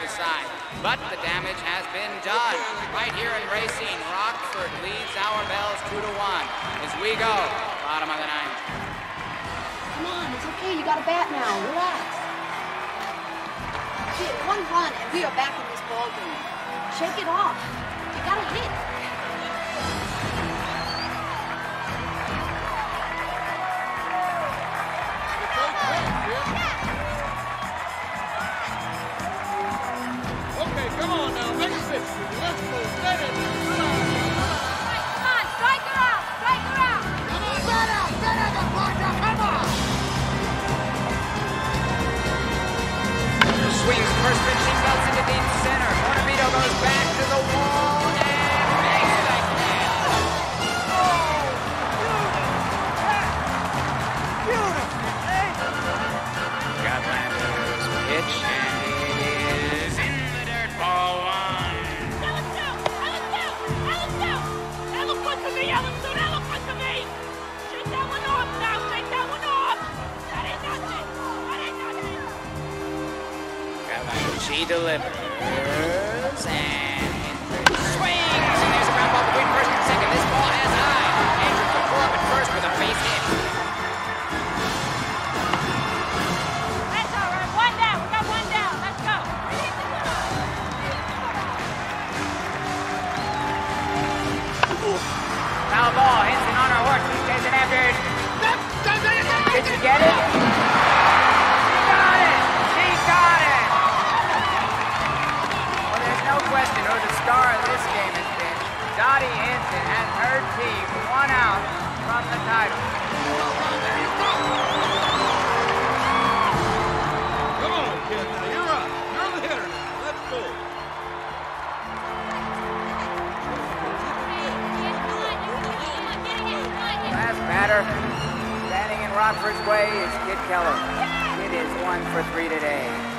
decide. But the damage has been done. Right here in racing, Rockford leads our bells 2-1 as we go. Bottom of the ninth. Come on, it's okay. You got a bat now. Relax. Hit 1 run, and we are back in this ball game. Shake it off. You got to hit. Okay, come on now. Make it 6. Let's move. Let it. Come on, strike her out. Strike her out. Come on, better the partner. Come on. Swings first pitch, she melts into deep center. Bonavito goes back to the wall and makes the catch. Oh, beautiful, eh? Gatlander's pitch, and it is in the dirt, ball 1. That looks out. That looks out. That looks out. That looks good to me. That looks good. That looks good to me. Shake that one off now. Shake that one off. That ain't nothing. That ain't nothing. She delivers, and swings, and there's a ground ball between first and second. This ball has high. Andrews will pull up at first with a base hit. That's all right. 1 down. We got 1 down. Let's go. Foul ball, Hinson on her horse. She's chasing after it. Did she get it? She got it! She got it! Well, there's no question who the star of this game has been. Dottie Hinson has her team 1 out from the title. Come on, kid. Now you're up. You're the hitter now. Let's go. Last batter, standing in Rockford's way is Kid Keller. Kid is 1 for 3 today.